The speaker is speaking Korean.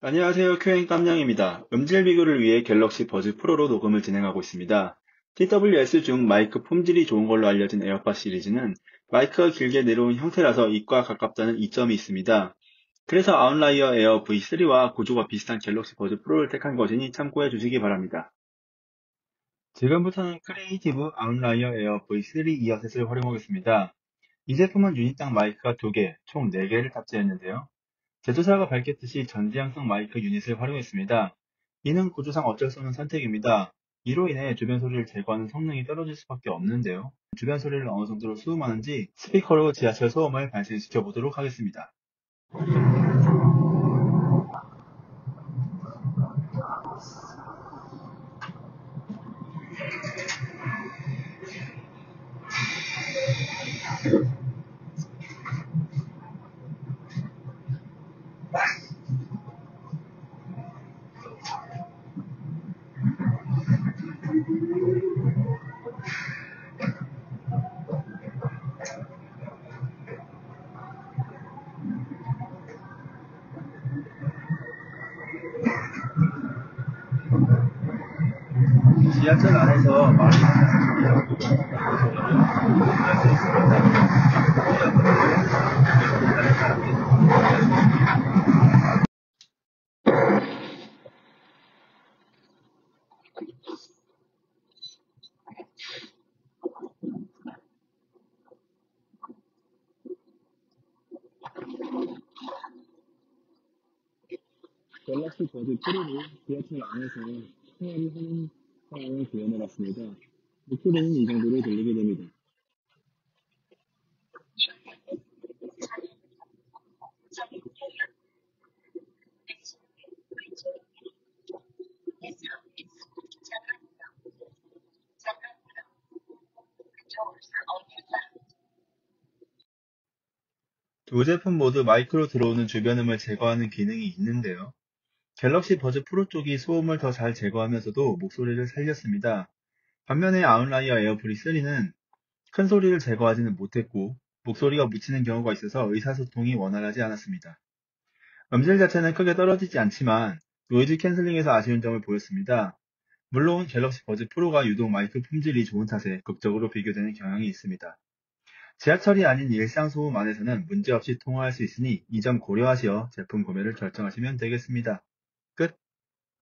안녕하세요. 큐엔 깜냥입니다. 음질 비교를 위해 갤럭시 버즈 프로로 녹음을 진행하고 있습니다. TWS 중 마이크 품질이 좋은 걸로 알려진 에어팟 시리즈는 마이크가 길게 내려온 형태라서 이과 가깝다는 이점이 있습니다. 그래서 아웃라이어 에어 V3와 구조가 비슷한 갤럭시 버즈 프로를 택한 것이니 참고해 주시기 바랍니다. 지금부터는 크리에이티브 아웃라이어 에어 V3 이어셋을 활용하겠습니다. 이 제품은 유닛당 마이크가 2개, 총 4개를 탑재했는데요. 제조사가 밝혔듯이 전지향성 마이크 유닛을 활용했습니다. 이는 구조상 어쩔 수 없는 선택입니다. 이로 인해 주변 소리를 제거하는 성능이 떨어질 수밖에 없는데요. 주변 소리를 어느 정도로 수음하는지 스피커로 지하철 소음을 발생시켜 보도록 하겠습니다. 지하철 안에서 많이 하는 소리를 구분할 수 있습니다. 갤럭시 버즈 프로를 지하철 안에서 생활을 하는 상황을 구현해봤습니다. 목소리는 이 정도로 들리게 됩니다. 두 제품 모두 마이크로 들어오는 주변음을 제거하는 기능이 있는데요. 갤럭시 버즈 프로 쪽이 소음을 더 잘 제거하면서도 목소리를 살렸습니다. 반면에 아웃라이어 에어프리 3는 큰 소리를 제거하지는 못했고 목소리가 묻히는 경우가 있어서 의사소통이 원활하지 않았습니다. 음질 자체는 크게 떨어지지 않지만 노이즈 캔슬링에서 아쉬운 점을 보였습니다. 물론 갤럭시 버즈 프로가 유독 마이크 품질이 좋은 탓에 극적으로 비교되는 경향이 있습니다. 지하철이 아닌 일상 소음 안에서는 문제없이 통화할 수 있으니 이 점 고려하시어 제품 구매를 결정하시면 되겠습니다.